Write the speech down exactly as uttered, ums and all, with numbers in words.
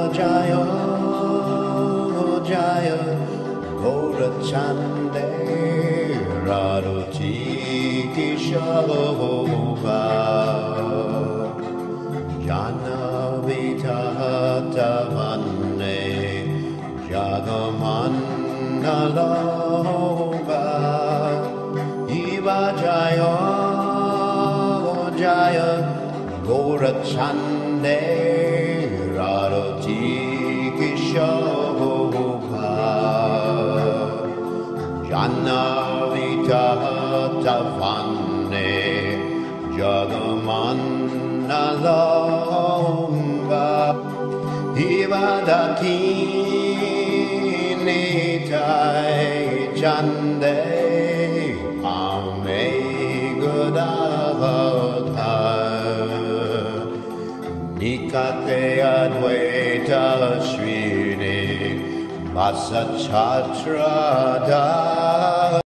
Jaya Jaya Gaurachande Radhuti Kishalova Jana Vitahatavane Jagamannalova Iva Jaya Jaya Gaurachande Radhuti Kishalova Jana Vitahatavane Jagamannalova Ivadakini Jai Chande Ame Godavatar Nikate Advaita Srini Vasachatra